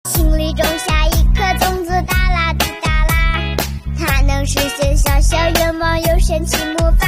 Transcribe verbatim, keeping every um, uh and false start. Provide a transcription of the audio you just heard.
心里种下一颗种子，哒啦滴哒啦，它能实现小小愿望，有神奇魔法。